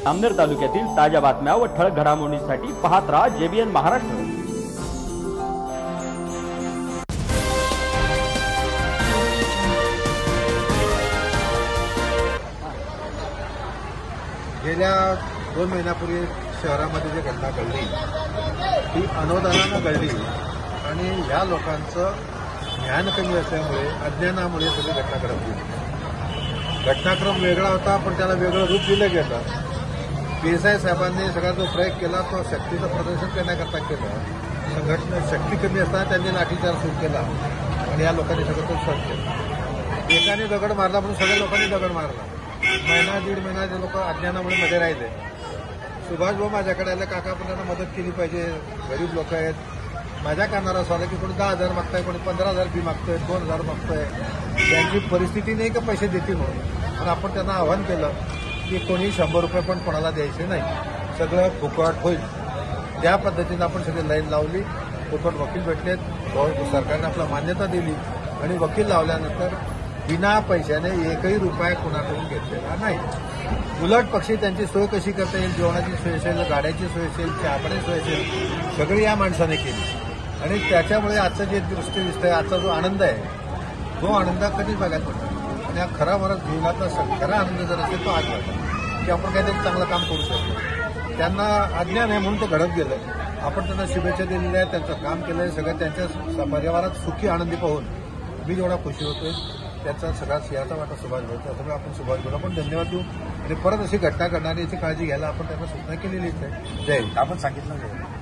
अमनेर तालुक्यातील ताज्या बातम्या व ठळक घडामोडींसाठी पाहत राहा JBN महाराष्ट्र। गेल्या 2 महिन्यापूर्वी शहरामध्ये जी घटना घडली ती अनुदानानं घडली आणि ह्या लोकांचं ज्ञान कमी असल्यामुळे अज्ञानामुळे सगळी घटना घडत गेली। घटनाक्रम वेगळा होता पण त्याला वेगळं रूप दिलं गेलं। PSI साहेबांनी सगळा जो प्रयोग केला तो शक्तीचं प्रदर्शन करण्याकरता केलं। संघटना शक्ती कमी असताना त्यांनी लाठीचार्ज सुरू केला आणि या लोकांनी सगळं तो शॉट केला। एकाने दगड मारला म्हणून सगळ्या लोकांनी दगड मारला। महिना दीड महिना ते लोक अज्ञानामुळे मध्ये राहिले। सुभाष भाऊ माझ्याकडे आले, काका पण त्यांना मदत केली पाहिजे, गरीब लोक आहेत। माझ्या कानावर असं आलं की कोणी 10,000 मागताय, कोणी 15,000 फी मागतोय, 2,000 मागतोय। त्यांची परिस्थिती नाही का पैसे देतील म्हणून, पण आपण त्यांना आवाहन केलं की कोणी 100 रुपये पण कोणाला द्यायचे नाही, सगळं फुकट होईल। त्या पद्धतीनं आपण सगळी लाईन लावली। फुकट वकील भेटलेत, सरकारने आपला मान्यता दिली आणि वकील लावल्यानंतर बिना पैशाने एकही रुपया कुणाकडून घेतलेला नाही। उलट पक्षी त्यांची सोय कशी करता येईल, जेवणाची सोय असेल, गाड्याची सोय असेल, चहापाण्याची सोय असेल, सगळी या माणसाने केली आणि त्याच्यामुळे आजचं जे दृष्टी दिसतंय, आजचा जो आनंद आहे तो आनंद कधीच बघायला पडतो। आणि हा खरा भारत जीवनातला खरा आनंद जर असेल तो आज वाटतो की आपण काहीतरी चांगलं काम करू शकतो। त्यांना अज्ञान आहे म्हणून तो घडत गेलं। आपण त्यांना शुभेच्छा दिलेल्या आहेत, त्यांचं काम केलंय, सगळं त्यांच्या परिवारात सुखी आनंदी पाहून मी जेवढा खुशी होतोय त्याचा सगळा सिंहाचा वाटा सुभाष भाऊ। त्यामुळे आपण सुभाष भाऊला पण धन्यवाद देऊ आणि परत अशी घटना घडणारी याची काळजी घ्यायला आपण त्यांना सूचना केलेलीच आहे। जय हिंद। आपण सांगितलं